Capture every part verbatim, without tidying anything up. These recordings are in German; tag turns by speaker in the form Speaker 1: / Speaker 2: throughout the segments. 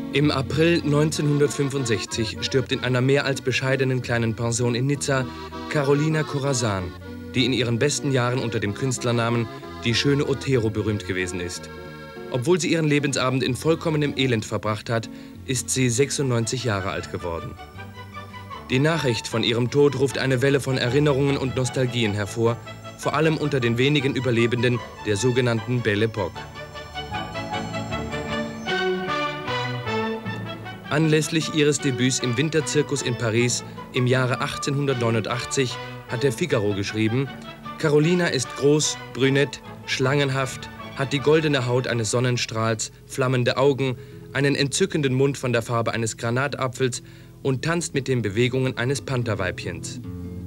Speaker 1: Im April neunzehnhundertfünfundsechzig stirbt in einer mehr als bescheidenen kleinen Pension in Nizza Carolina Corazan, die in ihren besten Jahren unter dem Künstlernamen die schöne Otero berühmt gewesen ist. Obwohl sie ihren Lebensabend in vollkommenem Elend verbracht hat, ist sie sechsundneunzig Jahre alt geworden. Die Nachricht von ihrem Tod ruft eine Welle von Erinnerungen und Nostalgien hervor, vor allem unter den wenigen Überlebenden der sogenannten Belle Époque. Anlässlich ihres Debüts im Winterzirkus in Paris im Jahre achtzehnhundertneunundachtzig hat der Figaro geschrieben: Carolina ist groß, brünett, schlangenhaft, hat die goldene Haut eines Sonnenstrahls, flammende Augen, einen entzückenden Mund von der Farbe eines Granatapfels und tanzt mit den Bewegungen eines Pantherweibchens.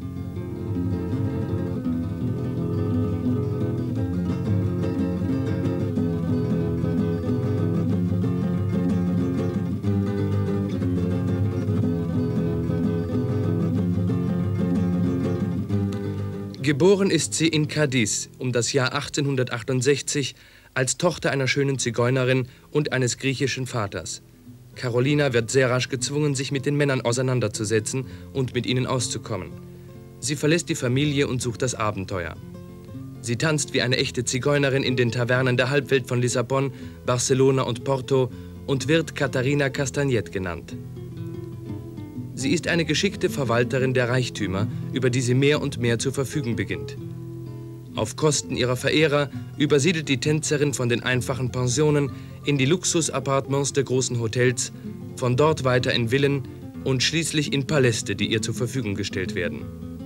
Speaker 1: Geboren ist sie in Cadiz um das Jahr achtzehnhundertachtundsechzig als Tochter einer schönen Zigeunerin und eines griechischen Vaters. Carolina wird sehr rasch gezwungen, sich mit den Männern auseinanderzusetzen und mit ihnen auszukommen. Sie verlässt die Familie und sucht das Abenteuer. Sie tanzt wie eine echte Zigeunerin in den Tavernen der Halbwelt von Lissabon, Barcelona und Porto und wird Catarina Castagnet genannt. Sie ist eine geschickte Verwalterin der Reichtümer, über die sie mehr und mehr zu verfügen beginnt. Auf Kosten ihrer Verehrer übersiedelt die Tänzerin von den einfachen Pensionen in die Luxusappartements der großen Hotels, von dort weiter in Villen und schließlich in Paläste, die ihr zur Verfügung gestellt werden.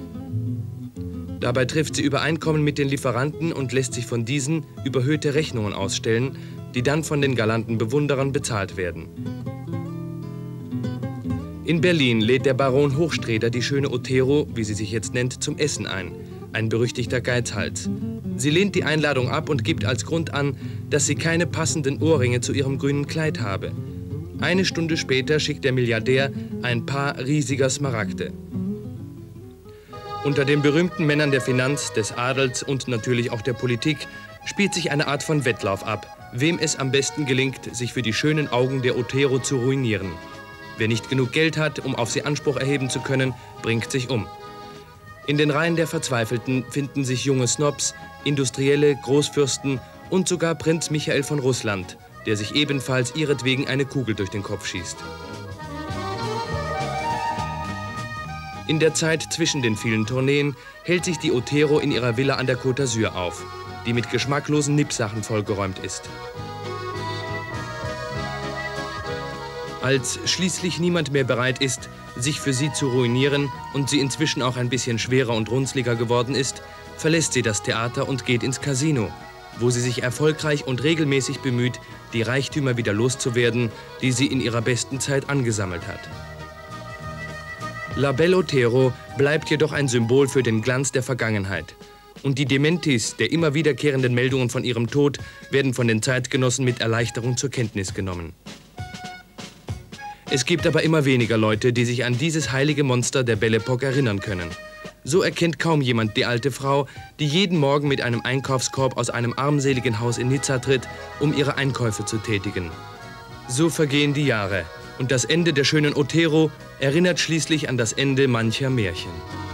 Speaker 1: Dabei trifft sie Übereinkommen mit den Lieferanten und lässt sich von diesen überhöhte Rechnungen ausstellen, die dann von den galanten Bewunderern bezahlt werden. In Berlin lädt der Baron Hochstreder die schöne Otero, wie sie sich jetzt nennt, zum Essen ein. Ein berüchtigter Geizhals. Sie lehnt die Einladung ab und gibt als Grund an, dass sie keine passenden Ohrringe zu ihrem grünen Kleid habe. Eine Stunde später schickt der Milliardär ein Paar riesiger Smaragde. Unter den berühmten Männern der Finanz, des Adels und natürlich auch der Politik spielt sich eine Art von Wettlauf ab, wem es am besten gelingt, sich für die schönen Augen der Otero zu ruinieren. Wer nicht genug Geld hat, um auf sie Anspruch erheben zu können, bringt sich um. In den Reihen der Verzweifelten finden sich junge Snobs, Industrielle, Großfürsten und sogar Prinz Michael von Russland, der sich ebenfalls ihretwegen eine Kugel durch den Kopf schießt. In der Zeit zwischen den vielen Tourneen hält sich die Otero in ihrer Villa an der Côte d'Azur auf, die mit geschmacklosen Nippsachen vollgeräumt ist. Als schließlich niemand mehr bereit ist, sich für sie zu ruinieren und sie inzwischen auch ein bisschen schwerer und runzliger geworden ist, verlässt sie das Theater und geht ins Casino, wo sie sich erfolgreich und regelmäßig bemüht, die Reichtümer wieder loszuwerden, die sie in ihrer besten Zeit angesammelt hat. La Belle Otero bleibt jedoch ein Symbol für den Glanz der Vergangenheit. Und die Dementis der immer wiederkehrenden Meldungen von ihrem Tod werden von den Zeitgenossen mit Erleichterung zur Kenntnis genommen. Es gibt aber immer weniger Leute, die sich an dieses heilige Monster der Belle Époque erinnern können. So erkennt kaum jemand die alte Frau, die jeden Morgen mit einem Einkaufskorb aus einem armseligen Haus in Nizza tritt, um ihre Einkäufe zu tätigen. So vergehen die Jahre und das Ende der schönen Otero erinnert schließlich an das Ende mancher Märchen.